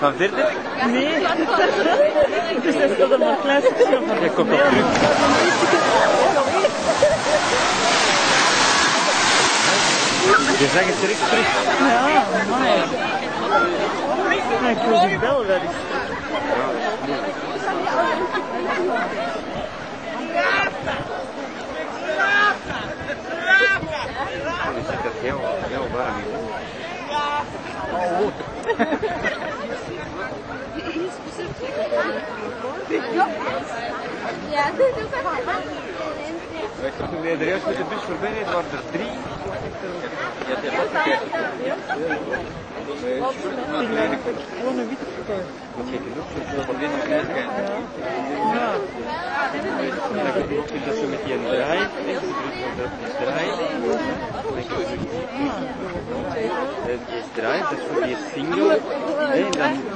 Van verder? Nee. Dus dat is toch een klein stukje van. Jij komt nog terug. Je zag het direct terug. Ja, mooi. Ik wil die bellen wel eens. Je ziet dat heel warm is. Ja, dit is echt Toen wij er juist met de bus voorbij reden, waren er 3. Ja, die had dat Gewoon een witte verkoop. Wat je genoeg van binnen krijgt. Ja. Dan kun je ook dat zo met die draai. Dat is draai. Dat is draai, dat is voor die single. En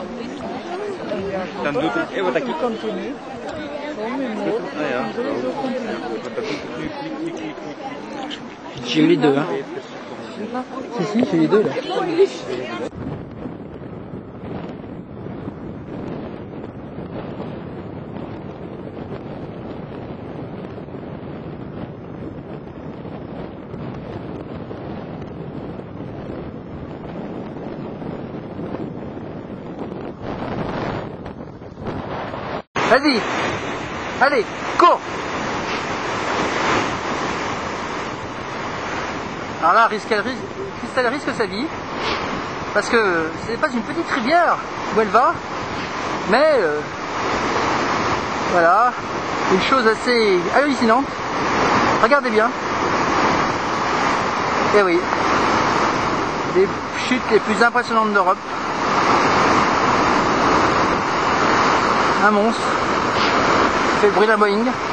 dan doet het, wat ik Continu. nou ja, wat dat doet het nu klik, klik, klik, klik. J'ai eu les deux, hein. Si, j'ai les deux là. Vas-y, allez, cours. Alors là, Christelle risque sa vie, parce que ce n'est pas une petite rivière où elle va, mais voilà, une chose assez hallucinante. Regardez bien. Et oui, les chutes les plus impressionnantes d'Europe. Un monstre, qui fait le bruit d'un Boeing.